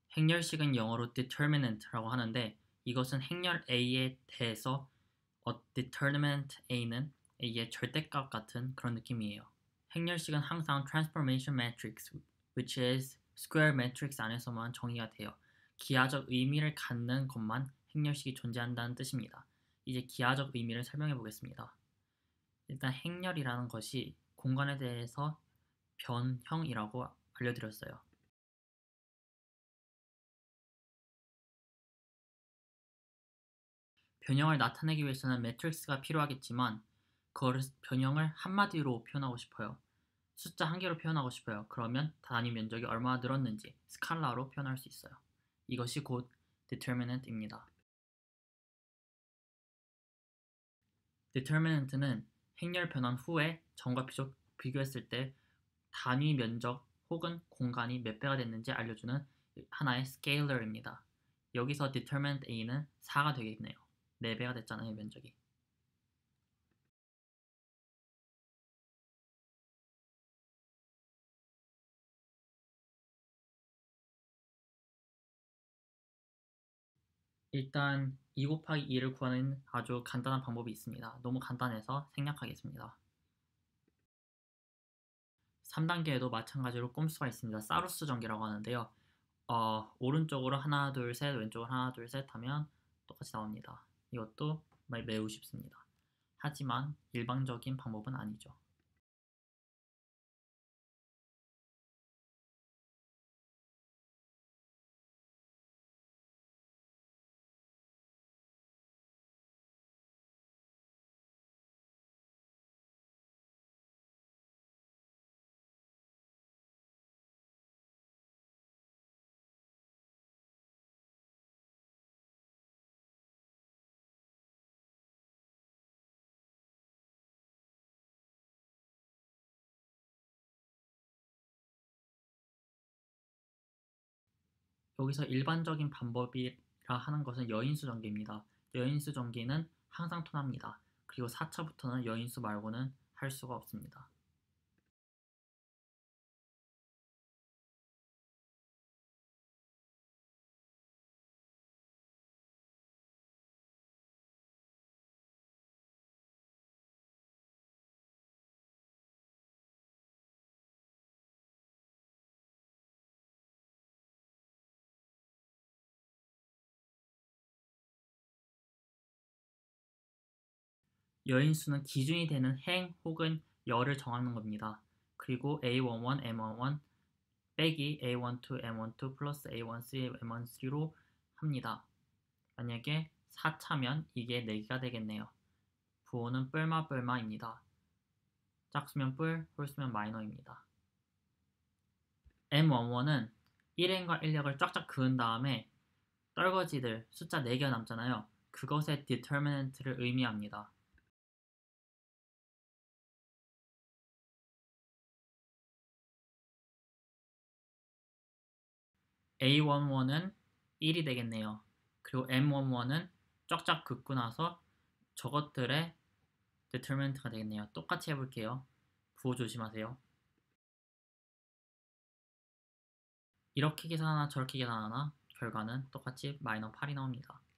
행렬식은 영어로 determinant라고 하는데 이것은 행렬 A에 대해서 determinant A는 A의 절대값 같은 그런 느낌이에요. 행렬식은 항상 transformation matrix, which is square matrix 안에서만 정의가 돼요. 기하적 의미를 갖는 것만 행렬식이 존재한다는 뜻입니다. 이제 기하적 의미를 설명해 보겠습니다. 일단 행렬이라는 것이 공간에 대해서 변형이라고 알려드렸어요. 변형을 나타내기 위해서는 매트릭스가 필요하겠지만 그거를 변형을 한마디로 표현하고 싶어요. 숫자 한 개로 표현하고 싶어요. 그러면 단위 면적이 얼마나 늘었는지 스칼라로 표현할 수 있어요. 이것이 곧 determinant입니다. determinant는 행렬 변환 후에 전과 비교했을 때 단위 면적 혹은 공간이 몇 배가 됐는지 알려주는 하나의 스케일러입니다. 여기서 determinant A는 4가 되겠네요. 4배가 됐잖아요, 면적이. 일단 2 곱하기 2를 구하는 아주 간단한 방법이 있습니다. 너무 간단해서 생략하겠습니다. 3단계에도 마찬가지로 꼼수가 있습니다. 사루스 전개라고 하는데요. 오른쪽으로 하나, 둘, 셋, 왼쪽으로 하나, 둘, 셋 하면 똑같이 나옵니다. 이것도 매우 쉽습니다. 하지만 일방적인 방법은 아니죠. 여기서 일반적인 방법이라 하는 것은 여인수 전개입니다. 여인수 전개는 항상 통합니다. 그리고 4차부터는 여인수 말고는 할 수가 없습니다. 여인수는 기준이 되는 행 혹은 열을 정하는 겁니다. 그리고 A11, M11 빼기 A12, M12 플러스 A13, M13로 합니다. 만약에 4차면 이게 4개가 되겠네요. 부호는 뿔마뿔마입니다. 짝수면 뿔, 홀수면 마이너입니다. M11은 1행과 인력을 쫙쫙 그은 다음에 떨거지들 숫자 4개가 남잖아요. 그것의 determinant를 의미합니다. A11은 1이 되겠네요. 그리고 M11은 쫙쫙 긋고 나서 저것들의 determinant가 되겠네요. 똑같이 해볼게요. 부호 조심하세요. 이렇게 계산하나 저렇게 계산하나 결과는 똑같이 마이너 8이 나옵니다.